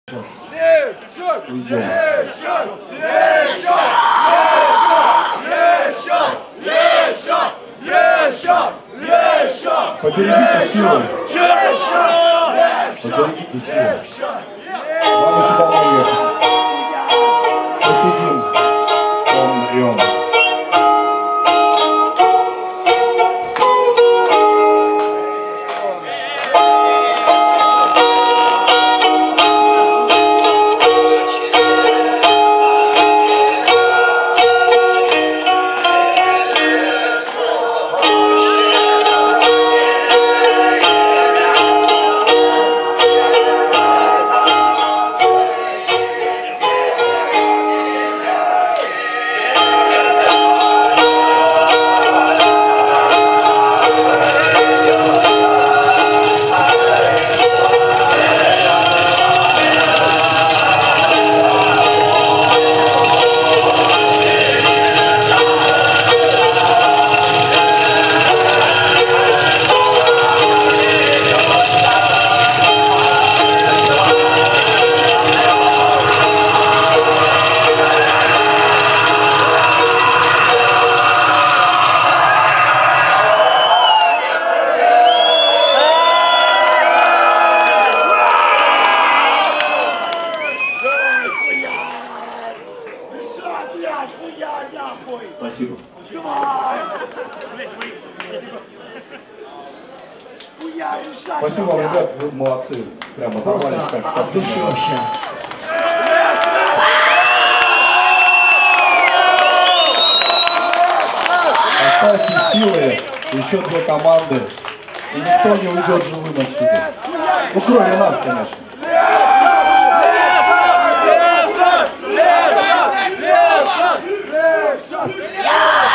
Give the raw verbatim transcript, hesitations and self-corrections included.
Уйдем. Поберегите силы. Поберегите силы. Вам еще домой ехать. Посидим. Умрем. Спасибо. Спасибо вам, ребят, вы молодцы. Прямо оторвались как последний вообще. Оставьте силы, еще две команды, и никто не уйдет живым отсюда. Ну, кроме нас, конечно. Yeah!